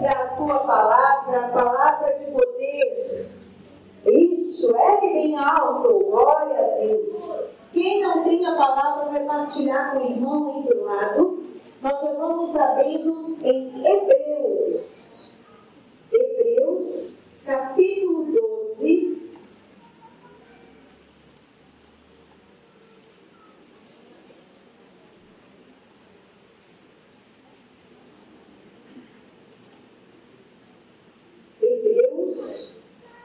da tua palavra, a palavra de poder. Isso, ergue bem alto, glória a Deus. Quem não tem a palavra vai partilhar com o irmão aí do lado. Nós já vamos abrindo em Hebreus. Hebreus, capítulo 12. Hebreus,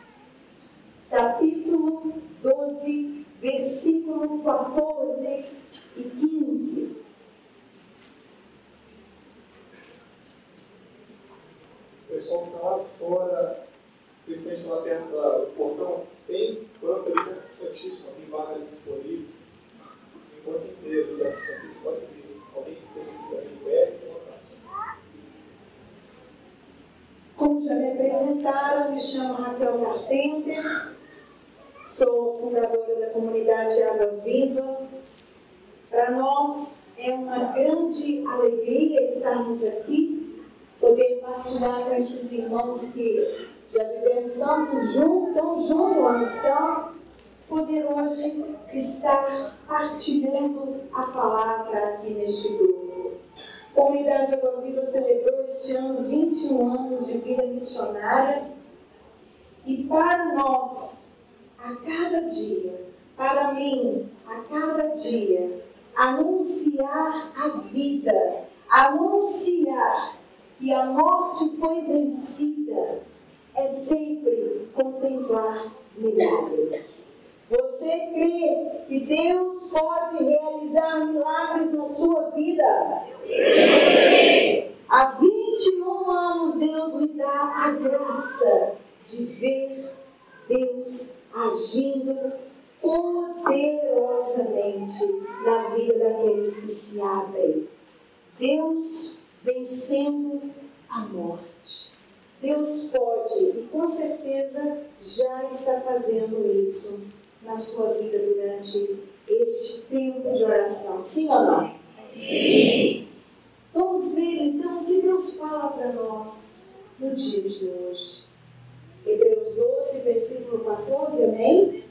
capítulo 12, versículo 14 e 15. O pessoal que está lá fora, principalmente lá perto do portão, tem banco ali perto do Santíssimo, tem vaga ali disponível. Enquanto empresa da Santíssimo pode vir. Alguém que esteja aqui também perto, Como já me apresentaram, me chamo Raquel Carpenter, sou fundadora da comunidade Água Viva. Para nós é uma grande alegria estarmos aqui, poder partilhar com estes irmãos que já vivemos tanto junto, tão junto à missão, poder hoje estar partilhando a palavra aqui neste grupo. A comunidade Água Viva celebrou este ano 21 anos de vida missionária e para nós, a cada dia, para mim, a cada dia, anunciar a vida, anunciar que a morte foi vencida, é sempre contemplar milagres. Você crê que Deus pode realizar milagres na sua vida? Sim. Há 21 anos Deus me dá a graça de ver Deus agindo poderosamente na vida daqueles que se abrem. Deus vencendo a morte. Deus pode e com certeza já está fazendo isso na sua vida durante este tempo de oração. Sim ou não? Sim. Vamos ver então o que Deus fala para nós no dia de hoje. Hebreus 12, versículo 14, amém?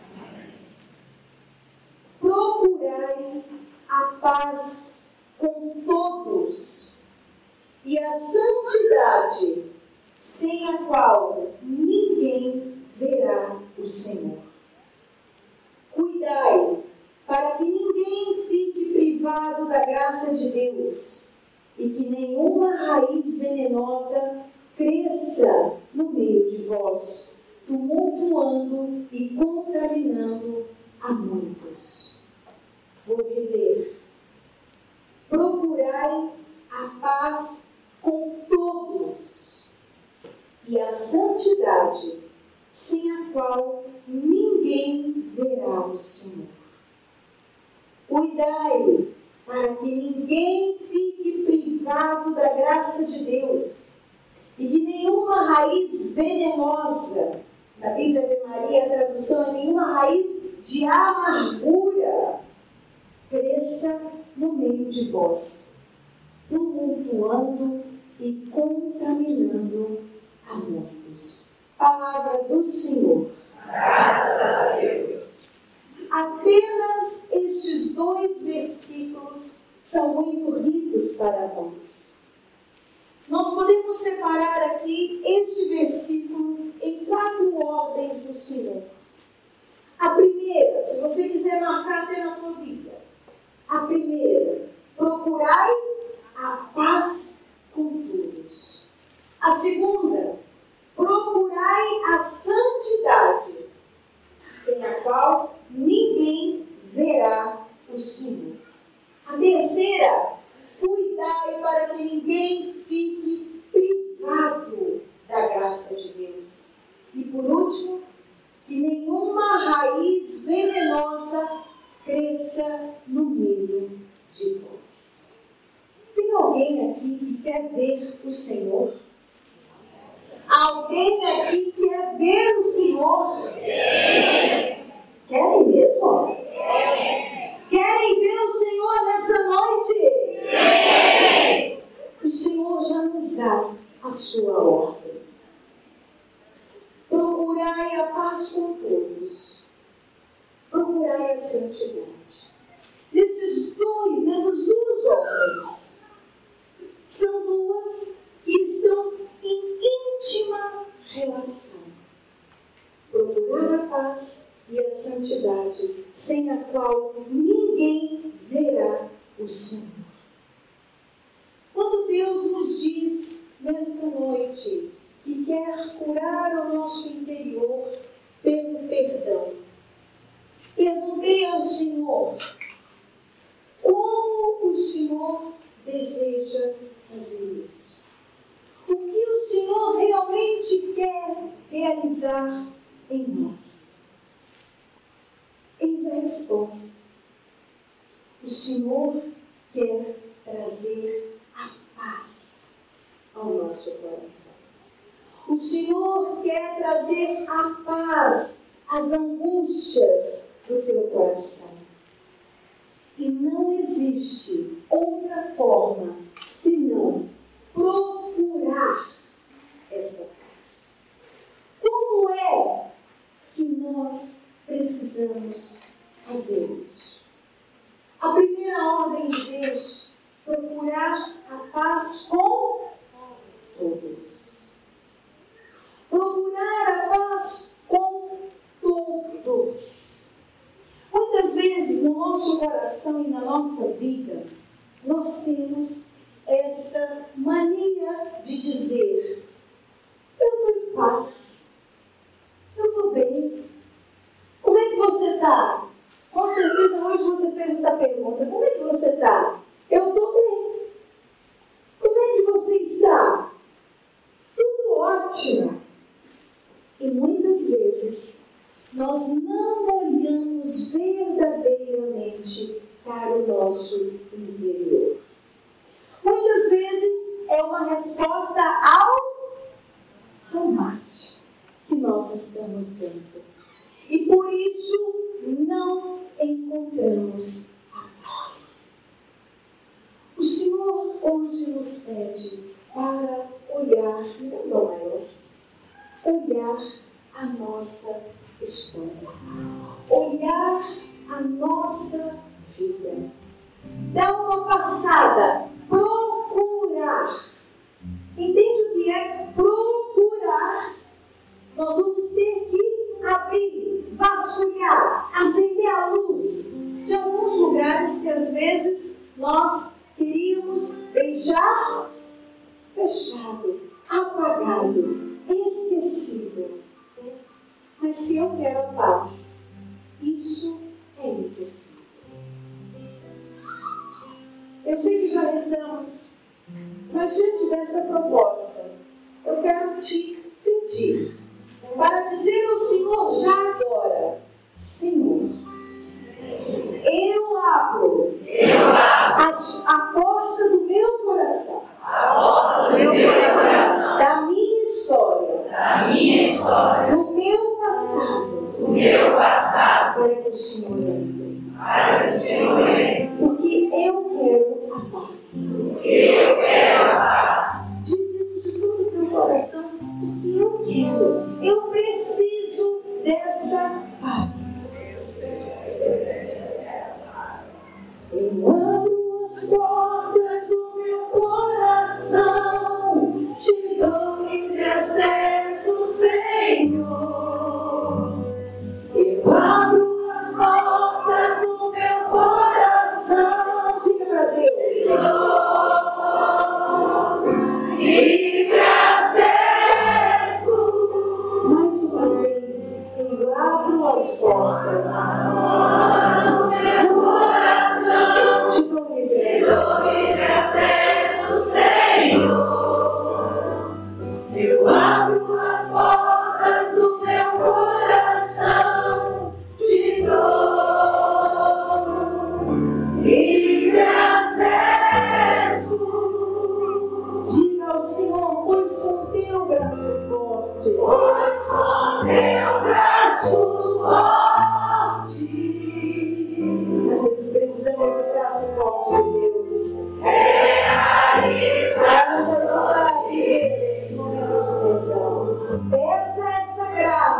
Procurai a paz com todos e a santidade, sem a qual ninguém verá o Senhor. Cuidai para que ninguém fique privado da graça de Deus e que nenhuma raiz venenosa cresça no meio de vós, tumultuando e contaminando a muitos. Vou reler. Procurai a paz com todos e a santidade, sem a qual ninguém verá o Senhor. Cuidai para que ninguém fique privado da graça de Deus e que nenhuma raiz venenosa, na Bíblia de Maria a tradução é nenhuma raiz de amargura, cresça no meio de vós, tumultuando e contaminando a muitos. Palavra do Senhor. Graças a Deus. Apenas estes 2 versículos são muito ricos para nós. Nós podemos separar aqui este versículo em 4 ordens do Senhor. A primeira, se você quiser marcar até na tua Bíblia. A primeira, procurai a paz com todos. A segunda, procurai a santidade, sem a qual ninguém verá o Senhor. A terceira, cuidai para que ninguém fique privado da graça de Deus. E por último, que nenhuma raiz venenosa cresça no meio de vós. Tem alguém aqui que quer ver o Senhor? Alguém aqui quer ver o Senhor? Sim. Querem mesmo? Sim. Querem ver o Senhor nessa noite? Sim. O Senhor já nos dá a sua ordem. Procurai a paz com todos. Procurai a santidade. Nessas duas ordens, são duas que estão em íntima relação. Procurar a paz e a santidade, sem a qual ninguém verá o Senhor. Quando Deus nos diz nesta noite que quer curar o nosso interior pelo perdão, perguntei ao Senhor como o Senhor deseja fazer isso. O que o Senhor realmente quer realizar em nós? Eis a resposta. O Senhor quer trazer a paz ao nosso coração. O Senhor quer trazer a paz às angústias do teu coração. E não existe outra forma senão procurar esta paz. Como é que nós precisamos fazer isso? A primeira ordem de Deus, procurar a paz com todos. Procurar a paz com todos. Muitas vezes no nosso coração e na nossa vida, nós temos essa mania de dizer: eu estou em paz, eu estou bem. Como é que você está? Com certeza hoje você fez essa pergunta: como é que você está? Eu estou bem. Como é que você está? Tudo ótimo. E muitas vezes nós não olhamos verdadeiramente para o nosso interior. Muitas vezes é uma resposta automática que nós estamos dando. E por isso não encontramos a paz. O Senhor hoje nos pede para olhar a nossa história, olhar a nossa vida, dar uma passada, procurar. Entende o que é procurar? Nós vamos ter que abrir, vasculhar, acender a luz de alguns lugares que às vezes nós queríamos deixar fechado, apagado, esquecido. Mas se eu quero a paz, isso é impossível. Eu sei que já rezamos, mas diante dessa proposta, eu quero te pedir para dizer ao Senhor já agora: Senhor, eu abro a porta do meu coração, da minha história, do meu passado, para que o Senhor entre. Porque eu quero a paz. Diz isso de todo o teu coração, porque eu quero. Eu preciso dessa paz. Eu abro as portas do meu coração, te dou livre acesso, Senhor. Eu abro as portas do meu coração, diga para Deus: livre acesso. Mais uma vez, eu abro as portas do meu coração, te dou livre acesso, Senhor. Eu abro as portas do meu coração, te dou livre acesso. Diga ao Senhor: pois com teu braço forte, às vezes precisamos do braço forte de Deus para nos ajudar, Deus.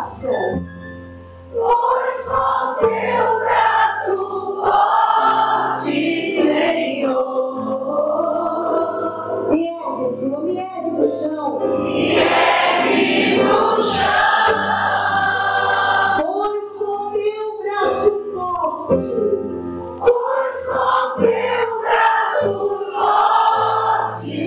passo. Pois com teu braço forte, Senhor, Me ergue, Senhor, me ergue do chão. me ergues do chão. Pois com teu braço forte, Pois com teu braço forte,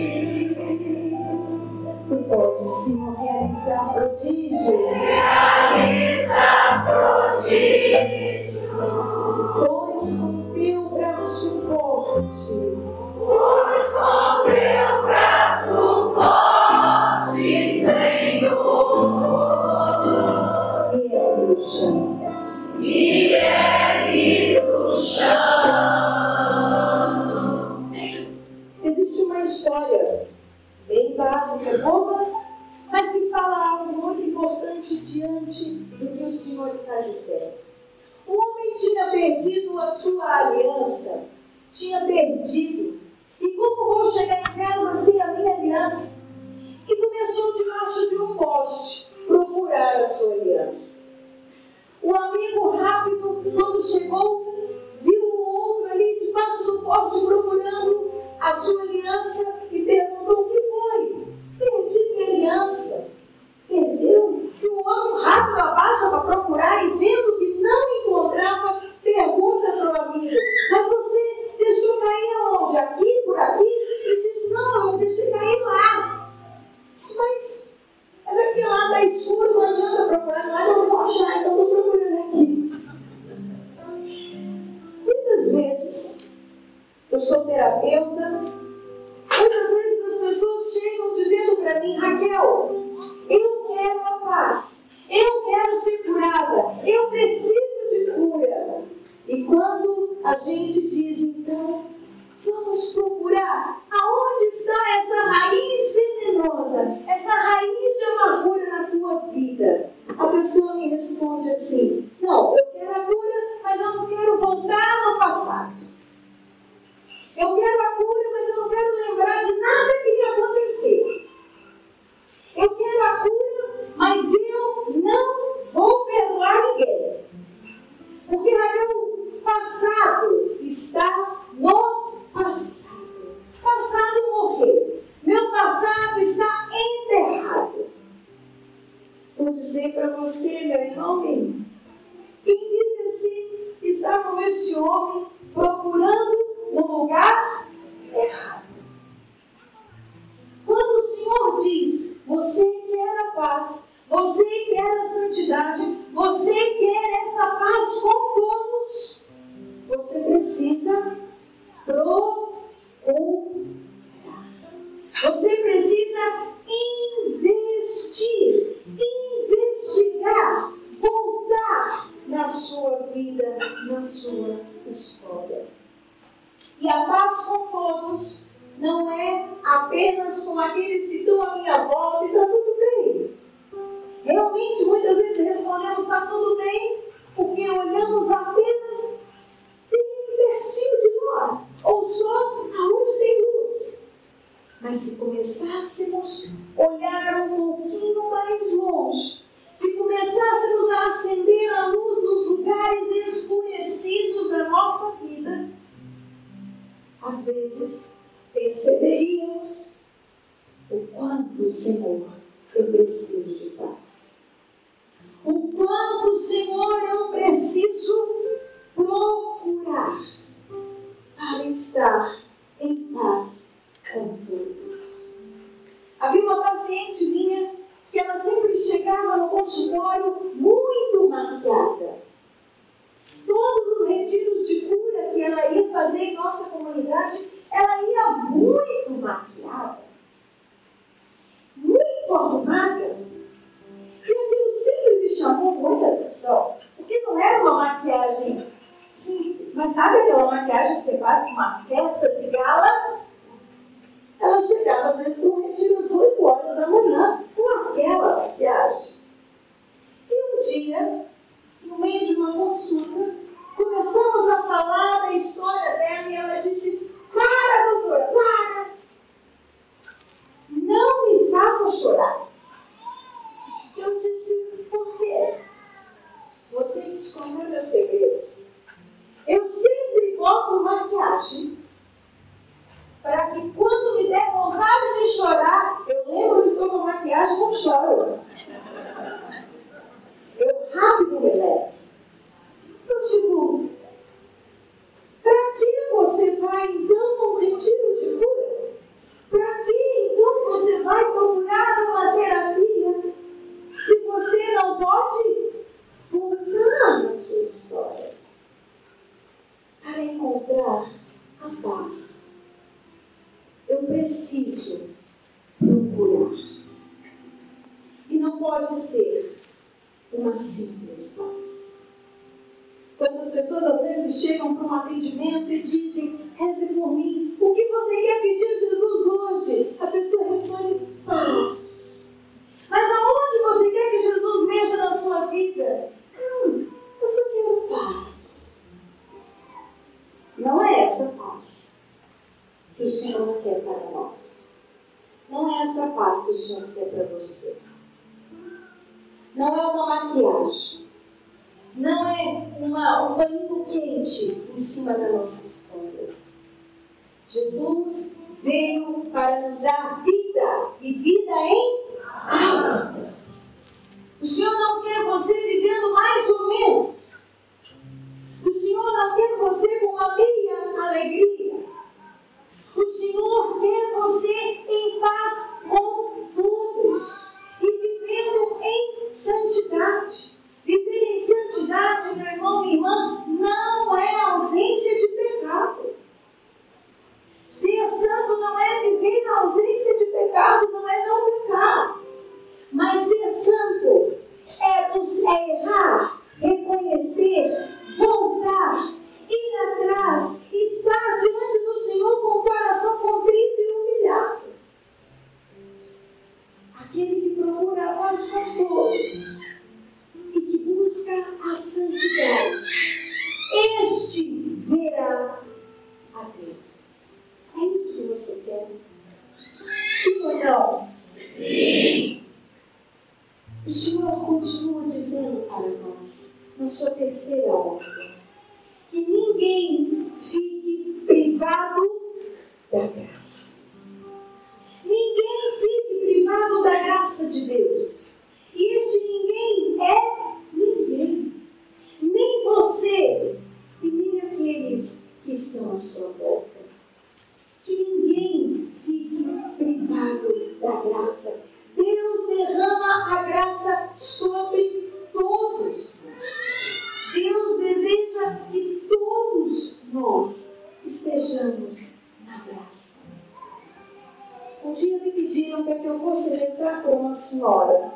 tu podes, Senhor, realizar prodígios. realizas prodígios. Pois com teu braço forte, Pois com teu braço forte, Senhor, me ergue do chão. me ergues do chão. Existe uma história bem básica, boba, mas que fala algo muito importante diante do que o Senhor está dizendo. O homem tinha perdido a sua aliança, tinha perdido. E como vou chegar em casa sem a minha aliança? E começou debaixo de um poste procurar a sua aliança. O amigo rápido, quando chegou, viu um outro ali debaixo do poste procurando a sua aliança e perguntou: o que foi? Perdi minha aliança. Perdeu? E o outro rápido abaixa para procurar e vendo que não encontrava, pergunta para o amigo: mas você deixou cair aonde? Aqui, por aqui? Ele diz: não, eu deixei cair lá. Mas aqui lá está escuro, não adianta procurar lá, eu não vou achar, então estou procurando aqui. Muitas vezes, eu sou terapeuta, muitas vezes as pessoas chegam dizendo para mim: Raquel, eu quero a paz, eu quero ser curada, eu preciso de cura. E quando a gente diz, então, vamos procurar aonde está essa raiz venenosa, essa raiz de amargura na tua vida, a pessoa me responde assim: não, eu quero a cura, mas eu não quero voltar ao passado. Eu quero a cura, mas eu não quero lembrar de nada que me aconteceu. Eu quero a cura, mas eu não vou perdoar ninguém. Porque o passado está no passado. Passado morreu. Meu passado está enterrado. Vou dizer para você, meu irmão, quem vive assim, está como este homem, procurando no lugar errado. Quando o Senhor diz: você quer a paz, você quer a santidade, você quer essa paz com todos, você precisa procurar. Você precisa investir, investigar, voltar na sua vida, na sua história. E a paz com todos não é apenas com aqueles que estão à minha volta e está tudo bem. Realmente, muitas vezes respondemos está tudo bem porque olhamos apenas bem pertinho de nós, ou só aonde tem luz. Mas se começássemos a olhar um pouquinho mais longe, se começássemos a acender a luz nos lugares escurecidos da nossa vida, às vezes perceberíamos o quanto, Senhor, eu preciso de paz. O quanto, Senhor, eu preciso procurar para estar em paz com todos. Havia uma paciente minha que ela sempre chegava no consultório muito maquiada. Todos os retiros de cura que ela ia fazer em nossa comunidade, ela ia muito maquiada, muito arrumada. E aquilo sempre me chamou muita atenção, porque não era uma maquiagem simples, mas sabe aquela maquiagem que você faz para uma festa de gala? Ela chegava às vezes para um retiro às 8 horas da manhã com aquela maquiagem. E um dia, no meio de uma consulta, começamos a falar da história dela e ela disse: para, doutora, para! Não me faça chorar. Eu disse: por quê? não é meu segredo. Eu sempre boto maquiagem para que quando me der vontade de chorar, eu lembro que estou com maquiagem e não choro. Eu rápido me levo. Eu digo, para que você vai então a um retiro de cura? Para que então você vai procurar uma terapia se você não pode voltar na sua história para encontrar a paz? Eu preciso procurar. E não pode ser uma simples paz. Quando as pessoas às vezes chegam para um atendimento e dizem, reze por mim, o que você quer pedir a Jesus hoje? A pessoa responde, paz. Mas aonde você quer que Jesus mexa na sua vida? Eu só quero paz. Não é essa paz que o Senhor quer para nós. Não é essa paz que o Senhor quer para você. Não é uma maquiagem. Não é um paninho quente em cima da nossa história. Jesus veio para nos dar vida e vida em abundância. O Senhor não quer você vivendo mais ou menos. O Senhor não quer você com uma meia alegria. O Senhor quer você em paz com todos e vivendo em santidade. Viver em santidade, meu irmão, minha irmã, não é ausência de pecado. Ser santo não é viver na ausência de pecado, não é não pecar. Mas ser santo é errar, reconhecer, voltar, ir atrás, estar diante do Senhor com o coração contrito e humilhado. Aquele que procura a paz com todos e que busca a santidade, este verá a Deus. É isso que você quer? Sim ou não? Sim. O Senhor continua dizendo para nós, na sua terceira ordem, que ninguém fique privado da graça. Ninguém fique privado da graça de Deus. E este ninguém é ninguém. Nem você e nem aqueles que estão à sua volta. Que ninguém fique privado da graça. Deus derrama a graça sobre todos nós. Deus deseja que todos nós estejamos na graça. Um dia me pediram para que eu fosse rezar por uma senhora.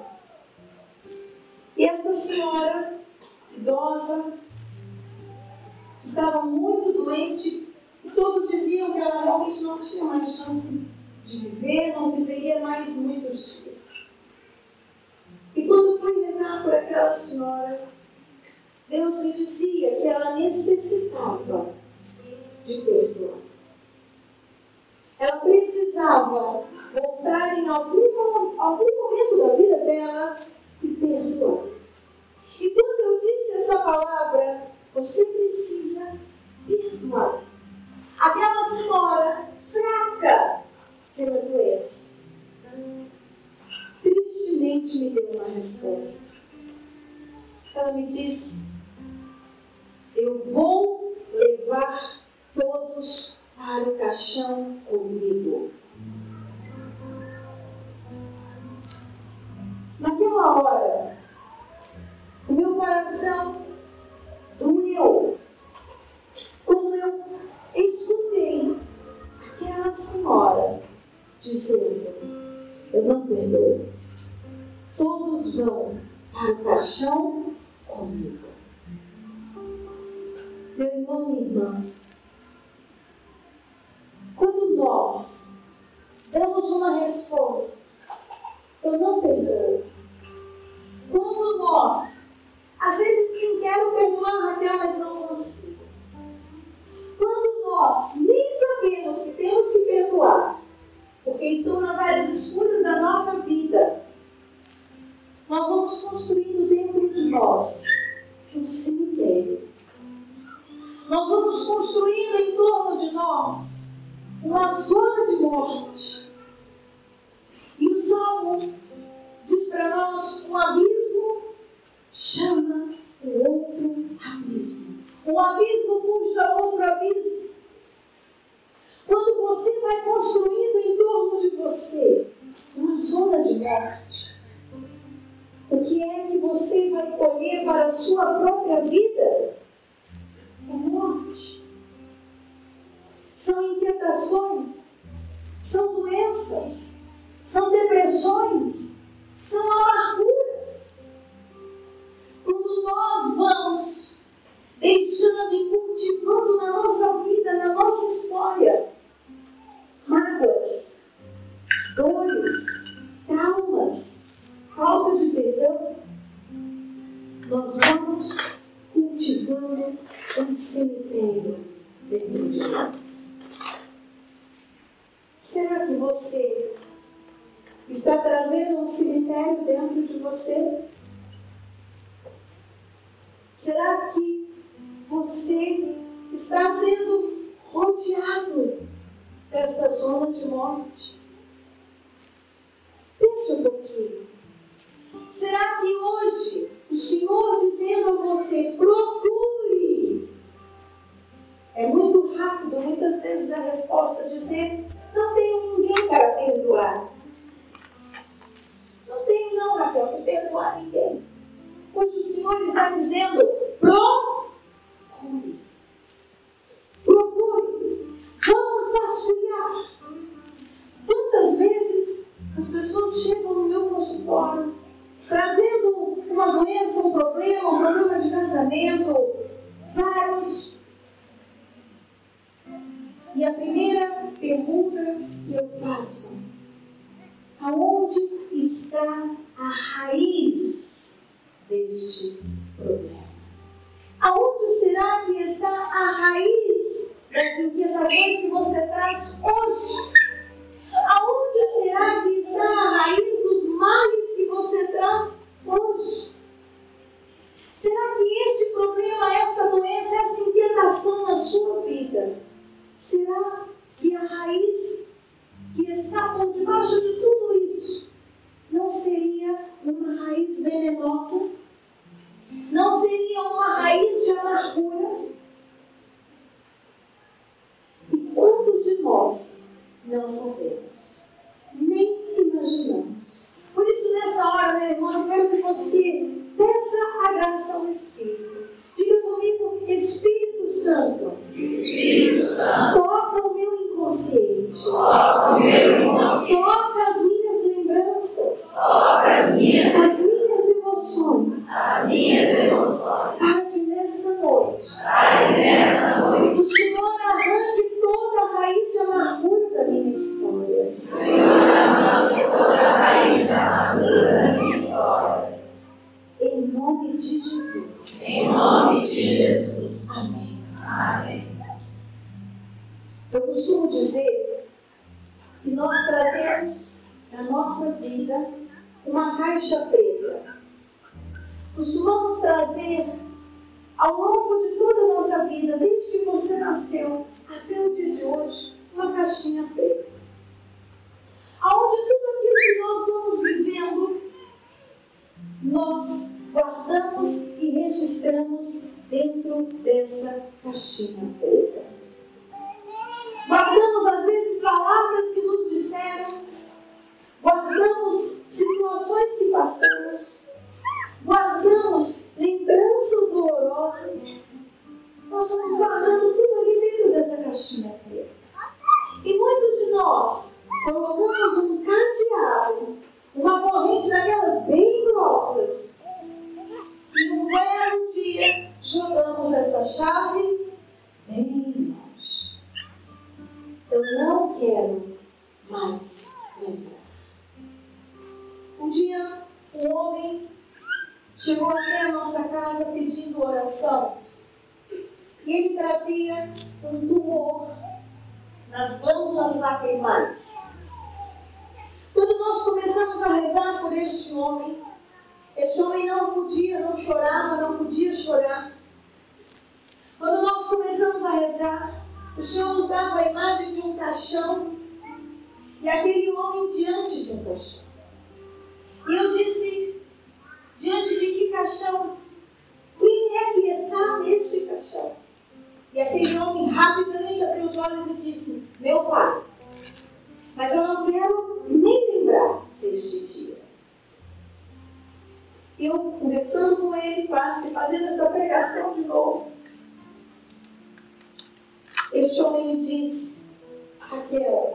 E esta senhora, idosa, estava muito doente e todos diziam que ela realmente não tinha mais chance de viver, não viveria mais muitos dias. E quando fui rezar por aquela senhora, Deus me dizia que ela necessitava de perdoar. Ela precisava voltar em algum momento da vida dela e perdoar. E quando eu disse essa palavra, você precisa perdoar. Aquela senhora fraca pela doença, tristemente me deu uma resposta. Ela me disse, eu vou levar todos para o caixão comigo. Naquela hora, o meu coração doeu quando eu escutei aquela senhora dizendo, eu não perdoo. Todos vão para o caixão comigo. Meu irmão, minha irmã, quando nós damos uma resposta, eu não perdoo. Quando nós, às vezes sim, quero perdoar, Raquel, mas não consigo. Quando nós nem sabemos que temos que perdoar, porque estão nas áreas escuras da nossa vida, nós vamos construindo dentro de nós um cemitério. O que é que você vai colher para a sua própria vida? É morte. São inquietações, são doenças, são depressões, são amarguras. Quando nós vamos deixando e cultivando na nossa vida, na nossa história, mágoas, dores, traumas, falta de perdão, nós vamos cultivando um cemitério dentro de nós. Será que você está trazendo um cemitério dentro de você? Será que você está sendo rodeado desta zona de morte? Pense um pouquinho. Será que hoje o Senhor dizendo a você, procure? É muito rápido, muitas vezes a resposta dizer, não tenho ninguém para perdoar. Não tenho não, Raquel, para perdoar ninguém. Hoje o Senhor está dizendo, procure. Procure. Vamos vasculhar. Quantas vezes as pessoas chegam no meu consultório trazendo uma doença, um problema de casamento, vários. E a primeira pergunta que eu faço, aonde está a raiz deste problema? Aonde será que está a raiz das inquietações que você traz hoje? Aonde será que está a raiz dos males que você traz hoje? Será que este problema, esta doença, essa inquietação na sua vida, será que a raiz que está por debaixo de tudo isso não seria uma raiz venenosa? Não seria uma raiz de amargura? E quantos de nós não sabemos, nem imaginamos? Por isso, nessa hora, meu irmão, eu quero que você peça a graça ao Espírito. Diga comigo, Espírito Santo, toca o meu inconsciente, toca as minhas lembranças, as minhas emoções, para que nesta noite o Senhor arranque toda a raiz de amargura da minha história. Em nome de Jesus. Amém. Eu costumo dizer que nós trazemos na nossa vida uma caixa preta. Costumamos trazer ao longo de toda a nossa vida, desde que você nasceu até o dia de hoje, uma caixinha preta. Aonde tudo aquilo que nós vamos vivendo, nós guardamos e registramos dentro dessa caixinha preta. Guardamos, às vezes, palavras que nos disseram, guardamos situações que passamos, guardamos lembranças dolorosas. Nós vamos guardando tudo ali dentro dessa caixinha preta. E muitos de nós colocamos um cadeado, uma corrente daquelas bem grossas, e um belo dia jogamos essa chave bem longe. Eu não quero mais lembrar. Um dia, um homem chegou até a nossa casa pedindo oração. E ele trazia um tumor nas glândulas lacrimais. Quando nós começamos a rezar por este homem não chorava, não podia chorar. Quando nós começamos a rezar, o Senhor nos dava a imagem de um caixão e aquele homem diante de um caixão. E eu disse, diante de que caixão? Quem é que está neste caixão? E aquele homem rapidamente abriu os olhos e disse, meu pai. Mas eu não quero nem lembrar deste dia. E eu conversando com ele, quase fazendo essa pregação de novo. Este homem me disse: Raquel,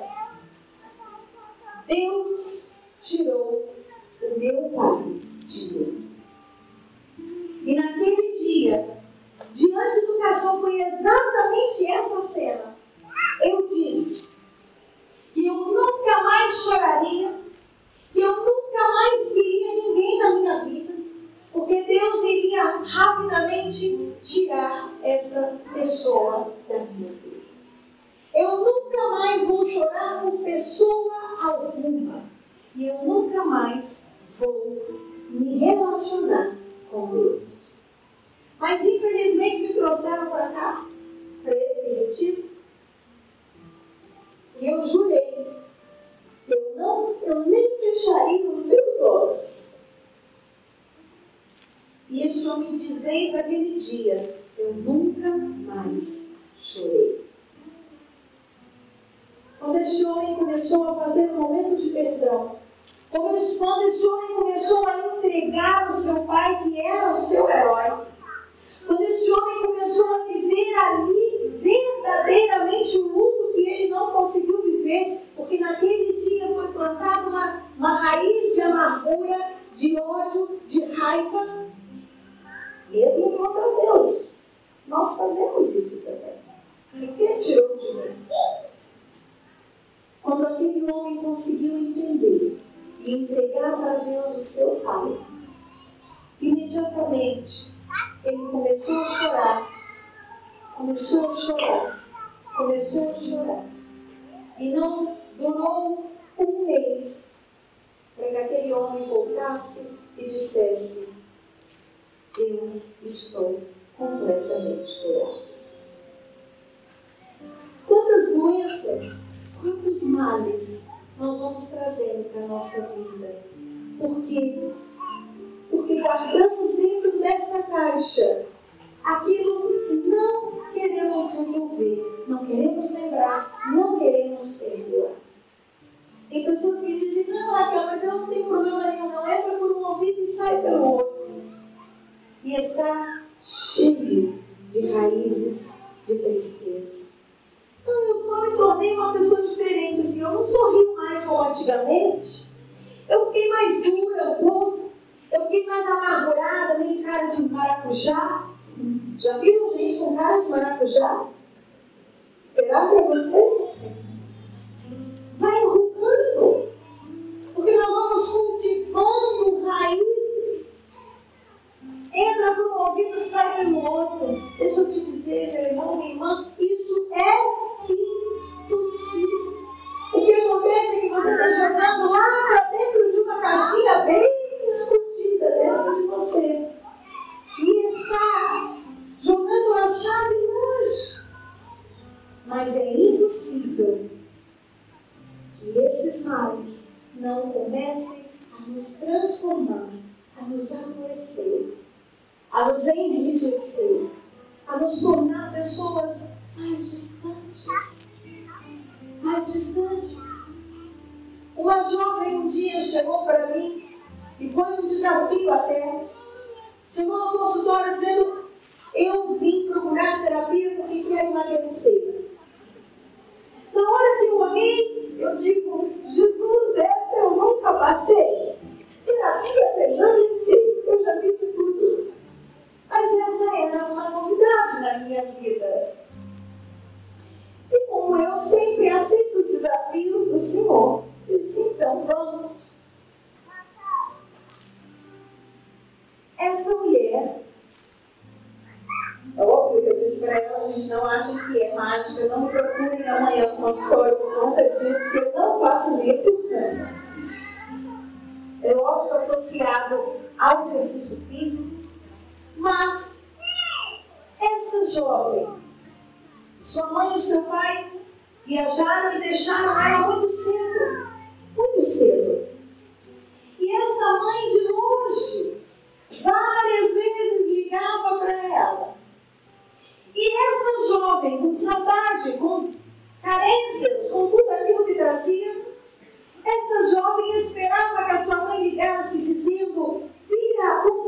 Deus tirou o meu pai de mim. E naquele dia, diante do caixão, foi exatamente essa cena. Eu disse que eu nunca mais choraria, que eu nunca mais queria ninguém na minha vida, porque Deus iria rapidamente tirar essa pessoa da minha vida. Eu nunca mais vou chorar por pessoa alguma. E eu nunca mais vou me relacionar com Deus. Mas infelizmente me trouxeram para cá, para esse retiro. E eu jurei que eu nem fecharia os meus olhos. E este homem diz: desde aquele dia, eu nunca mais chorei. Quando este homem começou a fazer um momento de perdão, quando este homem começou a entregar o seu pai, que era o seu herói, quando este homem começou a viver ali verdadeiramente o luto que ele não conseguiu viver, porque naquele dia foi plantada uma raiz de amargura, de ódio, de raiva, mesmo contra Deus. Nós fazemos isso também. Ninguém tirou de mim. Quando aquele homem conseguiu entender e entregar para Deus o seu pai, imediatamente ele começou a chorar, começou a chorar, começou a chorar. E não durou um mês para que aquele homem voltasse e dissesse: eu estou completamente curado. Quantas doenças, quantos males nós vamos trazendo para a nossa vida? Por quê? Porque guardamos dentro dessa caixa aquilo que não queremos resolver, não queremos lembrar, não queremos perdoar. Tem pessoas que dizem: não, Raquel, mas eu não tenho problema nenhum, não. Entra por um ouvido e sai pelo outro. E está cheio de raízes de tristeza. Então, eu só me tornei uma pessoa diferente, assim, eu não sorrio mais como antigamente, eu fiquei mais dura um pouco, eu fiquei mais amargurada, meio cara de maracujá. Já viram gente com cara de maracujá? Será que é você? Vai enrugando, porque nós vamos cultivando raízes. Entra por um ouvido, sai pelo outro. Deixa eu te dizer, meu irmão, minha irmã, isso é impossível. O que acontece é que você está jogando lá para dentro de uma caixinha bem escondida dentro de você. E está jogando a chave longe. Mas é impossível que esses males não comecem a nos transformar, a nos adoecer, a nos enrijecer, a nos tornar pessoas mais distantes. Mais distantes. Uma jovem um dia chegou para mim, e foi um desafio até. Chegou ao consultório dizendo: eu vim procurar terapia porque quero emagrecer. Na hora que eu olhei, eu digo: Jesus, essa eu nunca passei. Terapia para emagrecer, eu já vi de tudo. Mas essa era uma novidade na minha vida. E como eu sempre aceito os desafios do Senhor, eu disse: então vamos. Essa mulher, é óbvio que eu disse para ela: a gente não acha que é mágica, não me procurem amanhã no consultório por conta disso, que eu não faço nem por conta. É lógico associado ao exercício físico, mas essa jovem, sua mãe e seu pai viajaram e deixaram ela muito cedo. Muito cedo. E essa mãe de longe várias vezes ligava para ela. E essa jovem, com saudade, com carências, com tudo aquilo que trazia, essa jovem esperava que a sua mãe ligasse dizendo: filha, o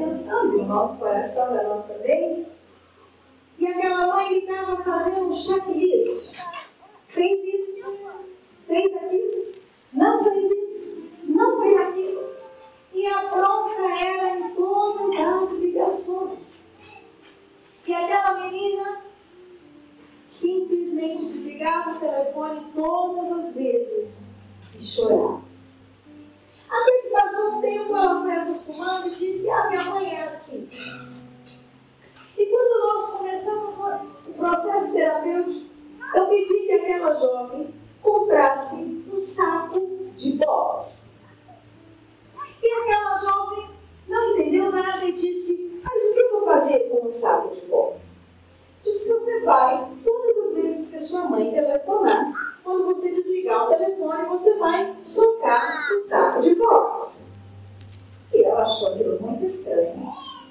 pensando no nosso coração, na nossa mente. E aquela mãe estava fazendo um checklist. Fez isso, fez aquilo, não fez isso, não fez aquilo. E a bronca era em todas as ligações. E aquela menina simplesmente desligava o telefone todas as vezes e chorava. Até que passou um tempo, ela foi acostumando e disse: minha mãe é assim. E quando nós começamos o processo terapêutico, eu pedi que aquela jovem comprasse um saco de bolas. E aquela jovem não entendeu nada e disse: mas o que eu vou fazer com um saco de bolas? Disse: você vai, todas as vezes que a sua mãe telefonar, quando você desligar o telefone, você vai socar o saco de bolas. E ela achou aquilo muito estranho,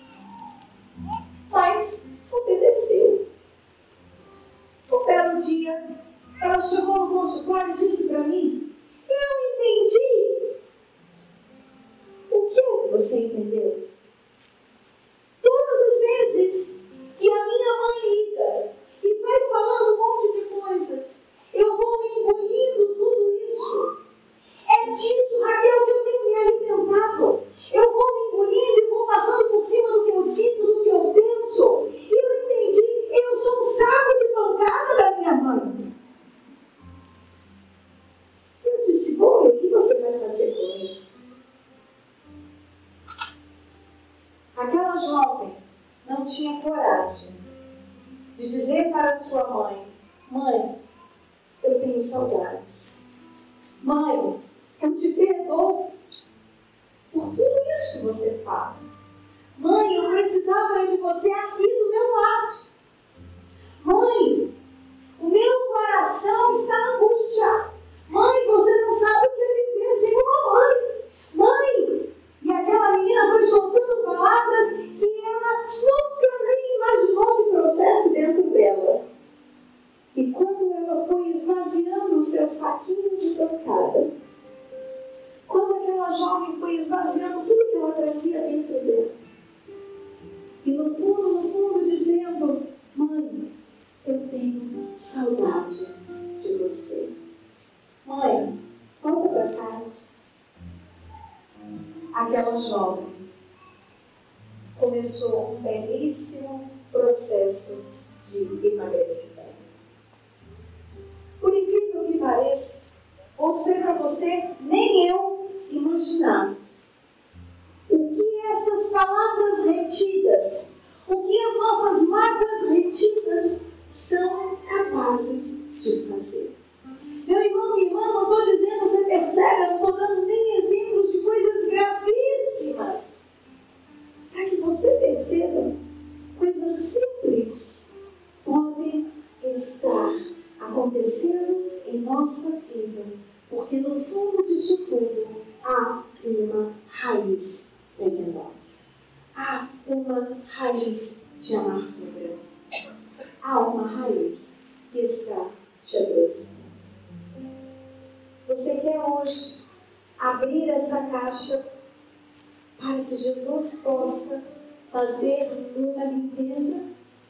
mas obedeceu. Um belo dia, ela chegou no consultório e disse para mim: eu entendi. O que é que você entendeu? Todas as vezes que a minha mãe liga e vai falando um monte de coisas, eu vou engolindo tudo isso. É disso, Raquel, que eu tenho me alimentado. Eu vou me engolindo e vou passando por cima do que eu sinto, do que eu penso. E eu entendi, eu sou um saco de pancada da minha mãe. Eu disse: bom, e o que você vai fazer com isso? Aquela jovem não tinha coragem de dizer para sua mãe: mãe, eu tenho saudades. Mãe, eu te perdoo por tudo isso que você fala. Mãe, eu precisava de você aqui do meu lado. Mãe, o meu coração está angustiado. Mãe, você não sabe o que é viver sem uma mãe. Mãe, e aquela menina foi soltando palavras que ela nunca nem imaginou que trouxesse dentro dela. E quando ela foi esvaziando o seu saquinho de pancada, quando aquela jovem foi esvaziando tudo que ela trazia dentro dela, e no fundo dizendo: mãe, eu tenho saudade de você. Mãe, volta para casa. Aquela jovem começou um belíssimo processo de emagrecimento. Por incrível que pareça, vou dizer para você, nem eu imaginava o que essas palavras retidas, o que as nossas mágoas retidas são capazes de fazer. Meu irmão, minha irmã, não estou dizendo, você percebe, eu não estou dando nem exemplos de coisas gravíssimas, para que você perceba, coisas simples podem estar acontecendo em nossa vida, porque no fundo disso tudo há uma raiz venenosa, há uma raiz de amargura, há uma raiz que está te adoecendo. Você quer hoje abrir essa caixa para que Jesus possa fazer uma limpeza?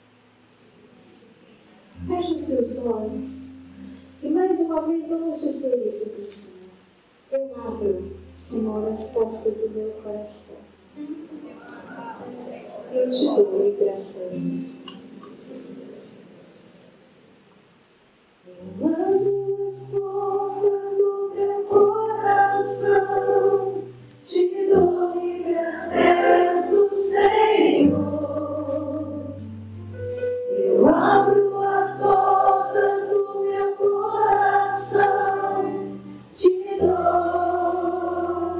Feche os teus olhos e mais uma vez vamos dizer isso para o Senhor. Eu abro, Senhor, as portas do meu coração. Eu te dou graças. Eu abro as portas do meu coração, te dou livre acesso, Senhor. Eu abro as portas do meu coração, te dou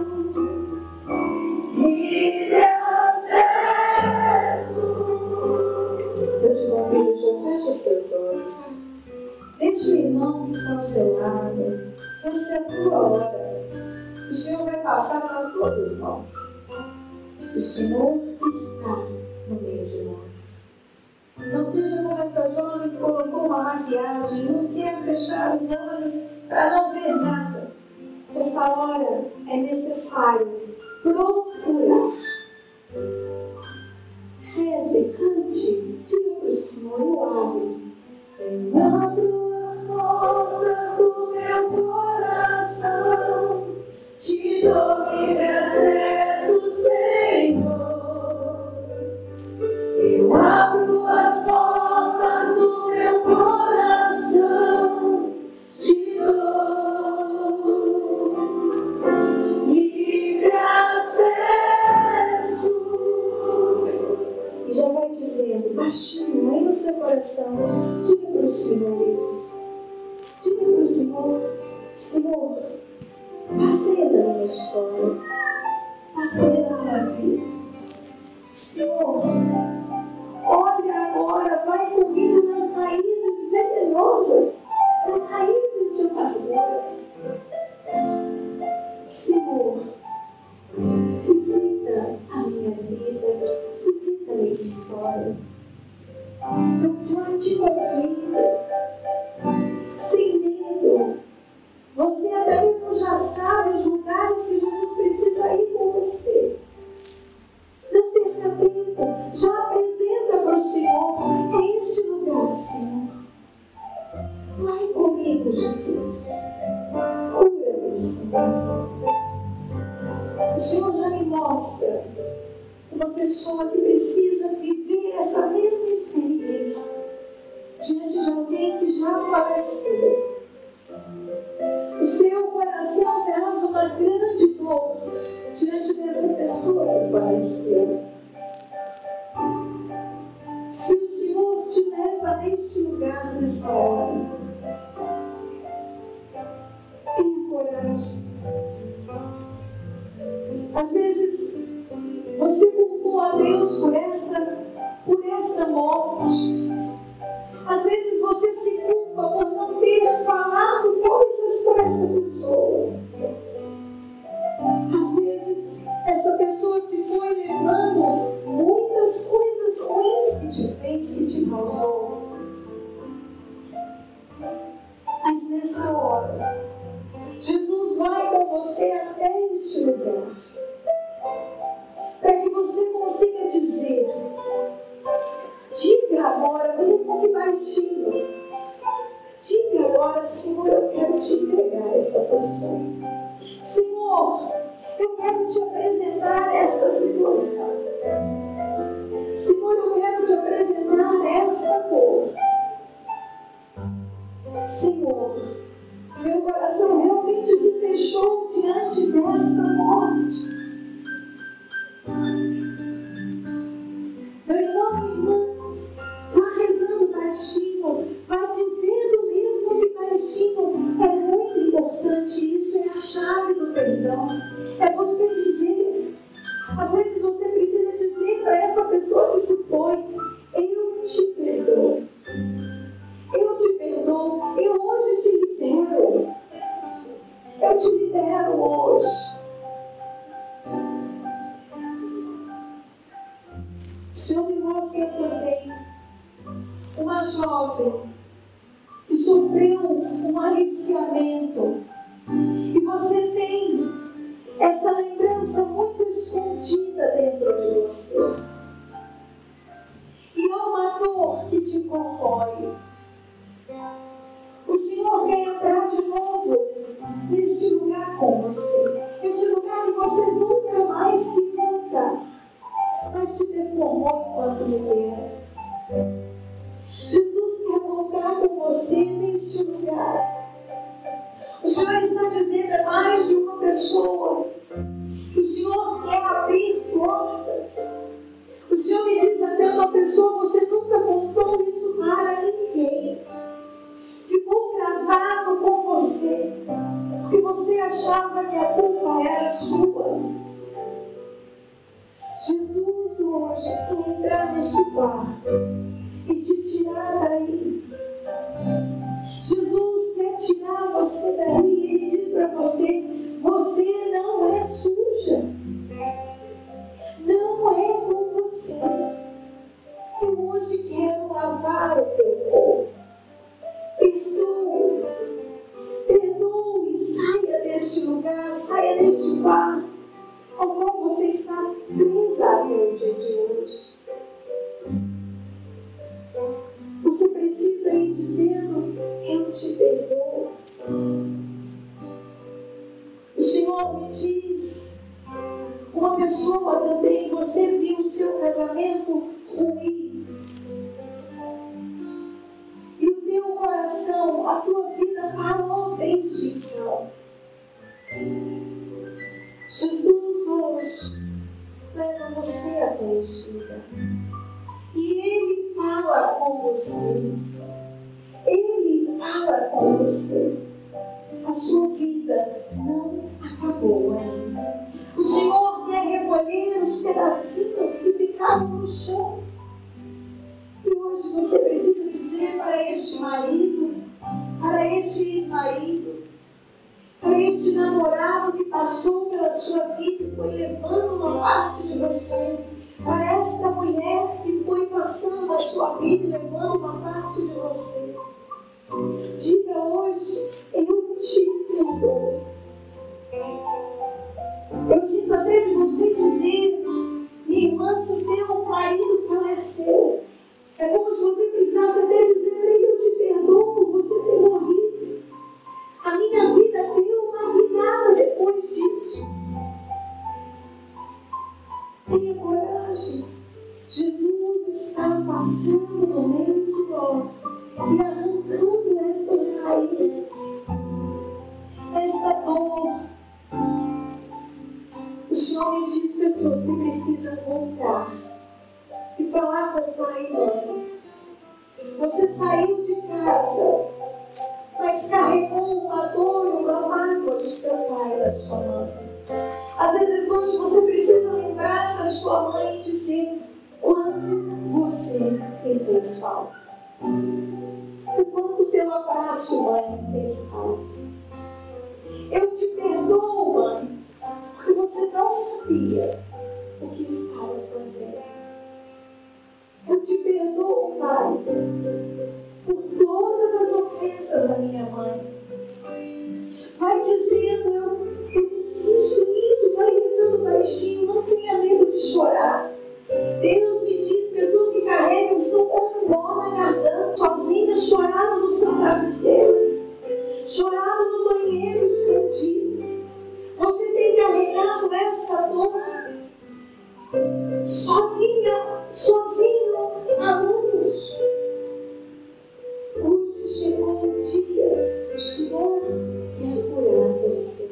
livre acesso. Eu te convido, já feche os teus olhos. Deixe o irmão que está ao seu lado. Essa é a tua hora. O Senhor vai passar para todos nós. O Senhor está no meio de nós. Não seja como essa jovem que colocou uma maquiagem e não quer fechar os olhos para não ver nada. Essa hora é necessário procurar Reze, cante, diga para o Senhor, eu abro. Eu abro as portas do meu coração, te dou livre acesso, Senhor. Eu abro as portas do meu coração, te dou livre acesso. E já vai dizendo, baixinho, aí no seu coração, diga para o Senhor isso. Diga para o Senhor, Senhor, passeia na minha história, passeia na minha vida. Senhor, olha agora, vai comigo nas raízes venenosas, nas raízes de amargura. Senhor, visita a minha vida, visita a minha história. Eu já te convido, sem medo. Você até mesmo já sabe os lugares que Jesus precisa ir com você. Não perca tempo, já apresenta para o Senhor, é este lugar, Senhor. Vai comigo, Jesus. Cura-me, Senhor. O Senhor já me mostra uma pessoa que precisa viver essa mesma experiência diante de alguém que já faleceu. O seu coração traz uma grande dor diante dessa pessoa que faleceu. Se o Senhor te leva neste lugar, nessa hora, tenha coragem. Às vezes, você culpou a Deus por esta morte. Às vezes você se culpa por não ter falado coisas para essa pessoa. Às vezes essa pessoa se foi levando muitas coisas ruins que te fez, que te causou. Mas nessa hora, Jesus vai com você até este lugar, para que você consiga dizer, diga agora, mesmo que baixinho, diga agora, Senhor, eu quero te entregar esta pessoa. Senhor, eu quero te apresentar esta situação. Senhor, eu quero te apresentar esta dor. Senhor, meu coração realmente se fechou diante desta morte. Meu irmão, minha irmã, vá rezando baixinho, vai dizendo mesmo que baixinho. É muito importante isso, é a chave do perdão. É você dizer. Às vezes você precisa dizer para essa pessoa que se foi, eu te perdoo. Eu te perdoo, eu hoje te libero. Eu te libero hoje. O Senhor me mostra também uma jovem que sofreu um aliciamento. E você tem essa lembrança muito escondida dentro de você. E é uma dor que te corrói. O Senhor quer entrar de novo neste lugar com você. Este lugar que você nunca mais quis voltar, mas te deformou enquanto mulher. Jesus quer voltar com você neste lugar. O Senhor está dizendo a mais de uma pessoa. O Senhor quer abrir portas. O Senhor me diz até uma pessoa, você nunca contou isso para ninguém. Ficou gravado com você, porque você achava que a culpa era sua. Jesus hoje quer entrar neste quarto e te tirar daí. Jesus quer tirar você daí e Ele diz para você, você não é suja. Não é com você. Eu hoje quero lavar o teu corpo. Perdoe. Perdoe. Saia deste lugar, saia deste quarto ao qual você está presa a Deus. pessoa também, você viu o seu casamento ruim. E o teu coração, a tua vida parou desde então. Jesus hoje leva você até este lugar. E Ele fala com você. Ele fala com você. A sua vida não acabou ainda. O Senhor quer recolher os pedacinhos que ficaram no chão. E hoje você precisa dizer para este marido, para este ex-marido, para este namorado que passou pela sua vida e foi levando uma parte de você, para esta mulher que foi passando na sua vida e levando uma parte de você. Diga hoje, eu te perdoo. Eu sinto até de você dizer, minha irmã, se o teu marido faleceu, é como se você precisasse até dizer para ele, eu te perdoo por você ter morrido. A minha vida deu uma virada depois disso. Tenha coragem. Jesus está passando no meio de nós e arrancando estas raízes, esta dor. O Senhor me diz pessoas que precisam voltar e falar com o pai e mãe. Você saiu de casa, mas carregou uma dor, uma mágoa do seu pai e da sua mãe. Às vezes hoje você precisa lembrar da sua mãe e dizer quanto você me fez falta. O quanto teu abraço, mãe, fez falta. Eu te perdoo, mãe, porque você não sabia o que estava fazendo. Eu te perdoo, pai, por todas as ofensas da minha mãe. Vai dizendo, eu insisto nisso, vai rezando baixinho, não tenha medo de chorar. Deus me diz, pessoas que carregam, estão com dor na garganta, sozinhas, chorando no seu travesseiro, chorando no banheiro escondido. Você tem carregado essa dor sozinho há anos. Hoje chegou o dia, o Senhor quer curar você.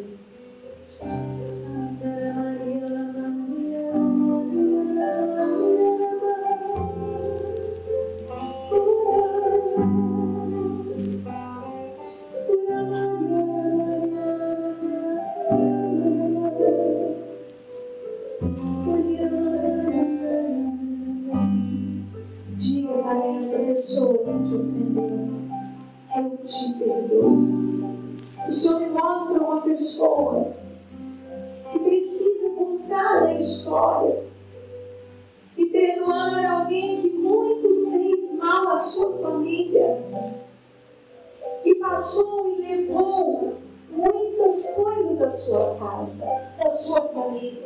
Diga para essa pessoa que te ofendeu, eu te perdoo. O Senhor me mostra uma pessoa que precisa contar a história e perdoar alguém que muito fez mal à sua família, que passou e levou muitas coisas da sua casa, da sua família.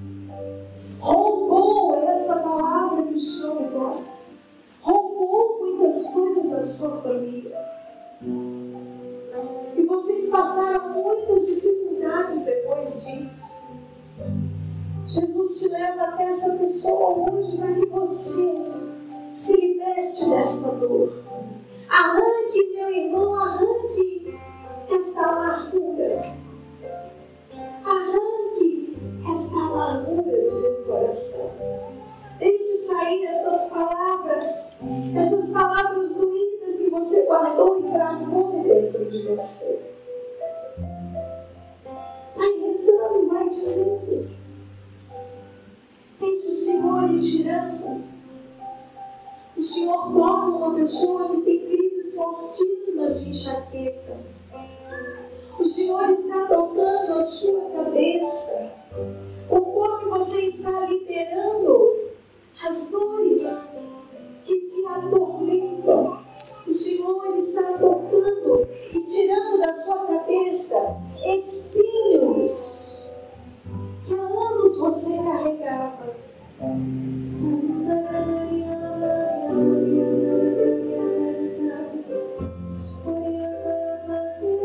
Roubou essa palavra que o Senhor me dá. Roubou muitas coisas da sua família. E vocês passaram muitas dificuldades depois disso. Jesus te leva até essa pessoa hoje para que você se liberte desta dor. Arranque, meu irmão, arranque esta amargura. Arranque esta amargura do teu coração. Deixe sair essas palavras doídas que você guardou e travou dentro de você. Vai rezando, vai dizendo. Deixe o Senhor ir tirando. O Senhor toca uma pessoa que tem crises fortíssimas de enxaqueca. O Senhor está tocando a sua cabeça. Conforme você está liberando as dores que te atormentam, o Senhor está tocando e tirando da sua cabeça espinhos que há anos você carregava.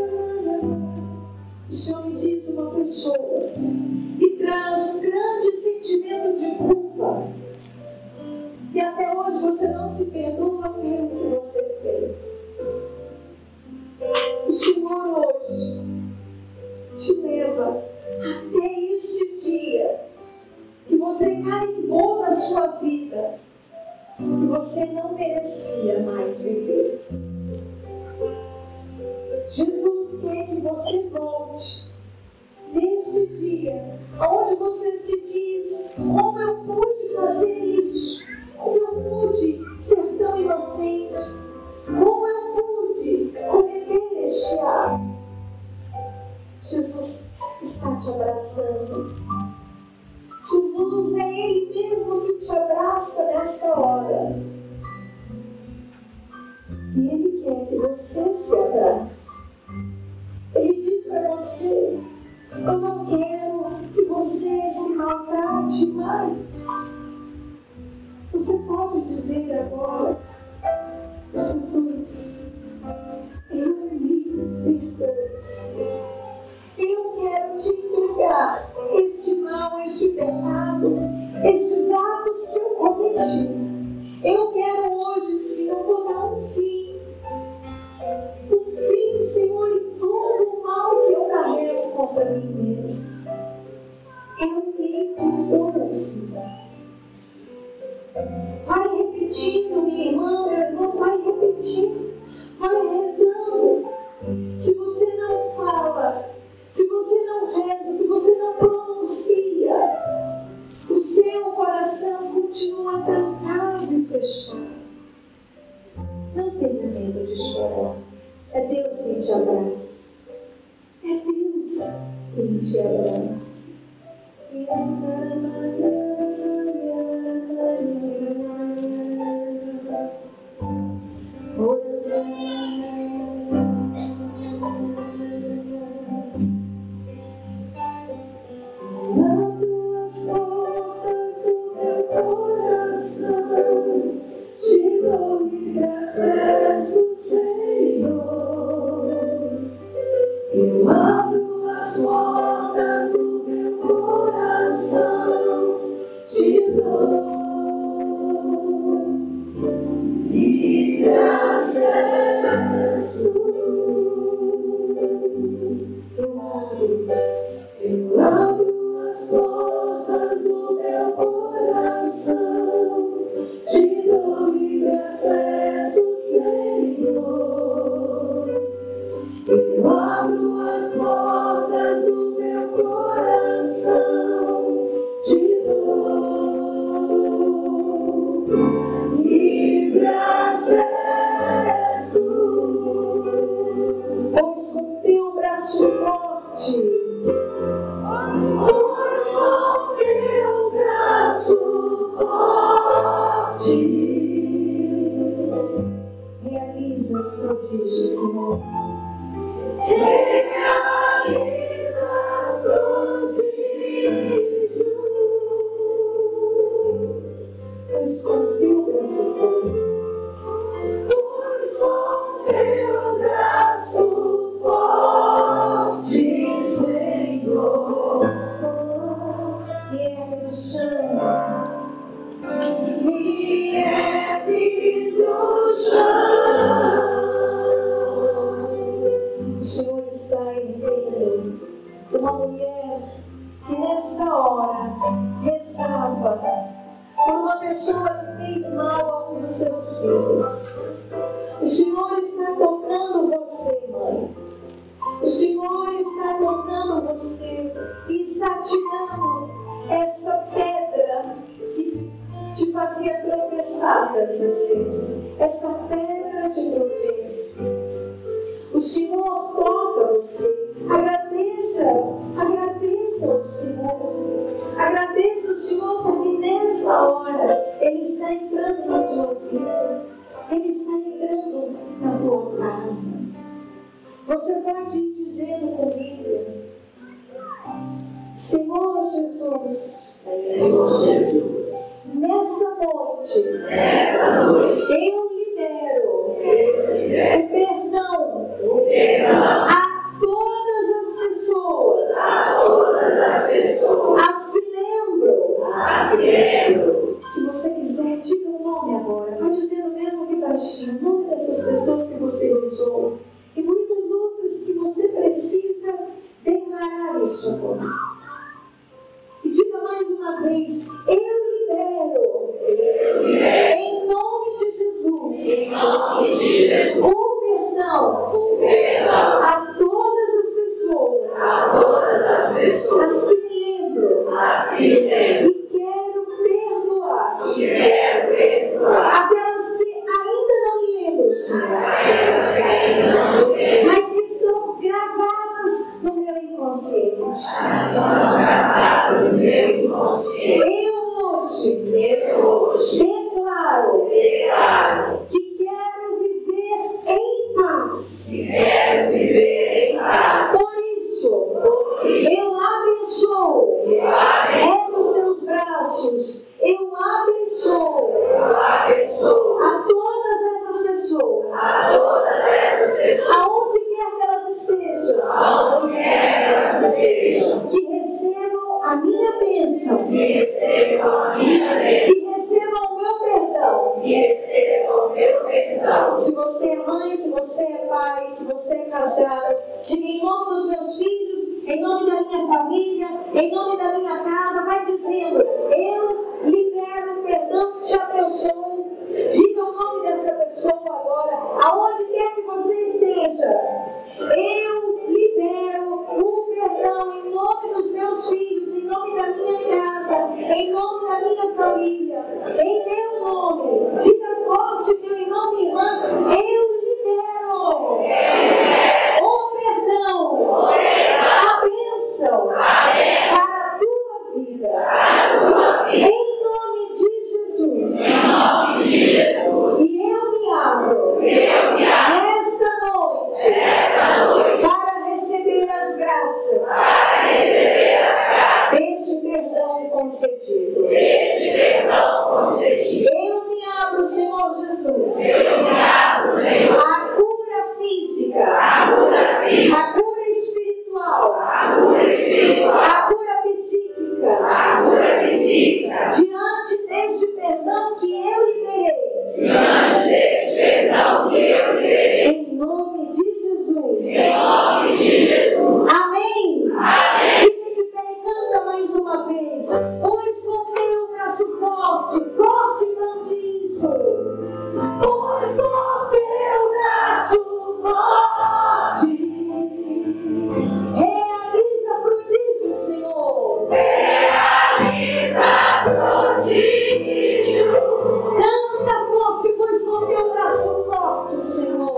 O Senhor me diz uma pessoa que traz um grande sentimento de culpa. E até hoje você não se perdoa pelo que você fez. O Senhor hoje te leva até este dia que você carimbou na sua vida e você não merecia mais viver. Jesus quer que você volte neste dia onde você se diz: como eu pude fazer isso? Como eu pude ser tão inocente? Como eu pude cometer este ato? Jesus está te abraçando. Jesus é Ele mesmo que te abraça nessa hora. E Ele quer que você se abrace. Ele diz para você: eu não quero que você se maltrate mais. Você pode dizer agora: Jesus, eu me perdoo, Senhor. Eu quero te entregar este mal, este pecado, estes atos que eu cometi. Eu quero hoje, Senhor, botar um fim, Senhor, em todo o mal que eu carrego contra mim mesmo. Eu me perdoo, Senhor. Vai repetindo, minha irmã, meu irmão, vai repetindo, vai rezando. Se você não fala, se você não reza, se você não pronuncia, o seu coração continua trancado e fechado. Não tenha medo de chorar. É Deus quem te abraça. É Deus quem te abraça. As portas do meu coração, te dou livre acesso, Senhor. Eu abro as portas do meu coração, te dou livre acesso. Eu abro as portas do meu coração, te dou livre acesso, Senhor. Eu abro as portas do meu coração, te dou livre acesso. Pois com teu braço forte, pois com teu braço forte, realizas prodígios, Senhor. Realizas prodígios, pois com teu braço forte, pois com teu braço forte, Senhor. Me ergue no chão, me ergues no chão. O Senhor está erguendo uma mulher que nesta hora rezava por uma pessoa que fez mal a um dos seus filhos. O Senhor está tocando você, mãe. O Senhor está tocando você e está tirando essa pedra que te fazia tropeçar tantas vezes. Essa pedra de tropeço. O Senhor toca você. Agradeça ao Senhor. Agradeça ao Senhor porque nessa hora Ele está entrando na tua vida. Ele está entrando na tua casa. Você pode ir dizendo comigo: Senhor Jesus, nessa noite, eu libero o perdão a todas as pessoas, as que lembram precisa declarar isso agora. E diga mais uma vez: eu libero, em nome de Jesus, o perdão a todas as pessoas, as que me lembram, e quero perdoar aquelas que ainda não me lembram, Senhor, mas que estão gravadas no meu inconsciente. Eu hoje declaro que quero viver em paz. Por isso, eu abençoo. É nos teus braços. Eu abençoo a todas essas pessoas, aonde quer que elas estejam, que recebam a minha bênção, que recebam o meu perdão. Se você é mãe, se você é pai, se você é casado, diga: em nome dos meus filhos, em nome da minha família, em nome da minha casa, vai dizendo: eu libero o perdão, te abençoo. Diga o nome dessa pessoa agora, aonde quer que você esteja. Eu libero o perdão em nome dos meus filhos, em nome da minha casa, em nome da minha família, em meu nome. Diga forte, meu irmão, minha irmã: eu libero o perdão, a bênção para a tua vida. Em nome de Jesus. E eu me abro nesta noite para receber as graças deste perdão concedido. Eu me abro, Senhor Jesus, a cura física, a cura espiritual, a cura psíquica, diante deste perdão que eu liberei. Em nome de Jesus. Amém. Fique de pé e canta mais uma vez. Pois com teu braço forte cante isso. Pois com teu braço forte realiza prodígio, Senhor. Canta forte, pois com teu braço forte, Senhor.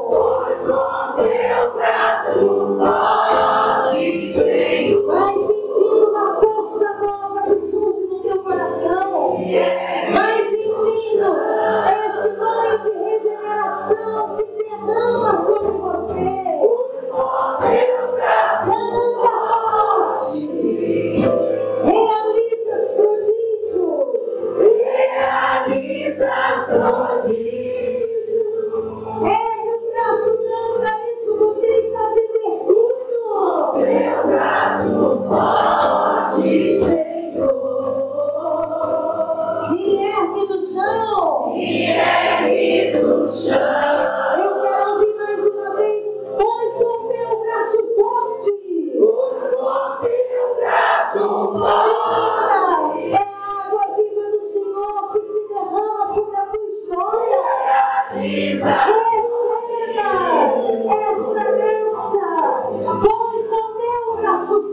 Vai sentindo uma força nova que surge no teu coração. Vai sentindo este banho de regeneração que derrama sobre você. Canta forte. Realizas prodígio. Ergue o braço, canta isso, você está sendo erguido. Teu braço forte, Senhor. Me ergue do chão. Eu quero ouvir mais uma vez. Pois com teu braço forte. Sinta, é a água viva do Senhor que se derrama sobre a tua história. Receba esta graça. Pois com teu braço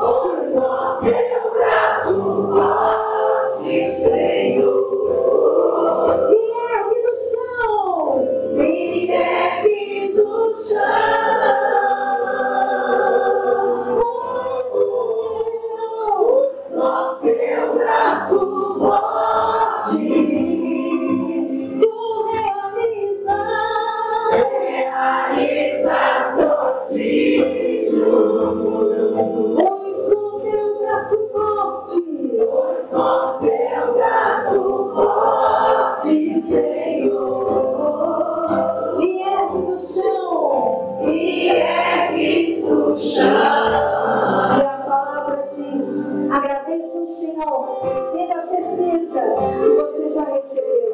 forte, Senhor. me ergue do chão. Me ergues do chão. Só teu braço forte. Tu realizas prodígio. pois com teu braço forte. Só teu braço forte, Senhor. Me ergue do chão. Me ergues do chão. E a palavra diz: agradeça ao Senhor, tendo a certeza que você já recebeu.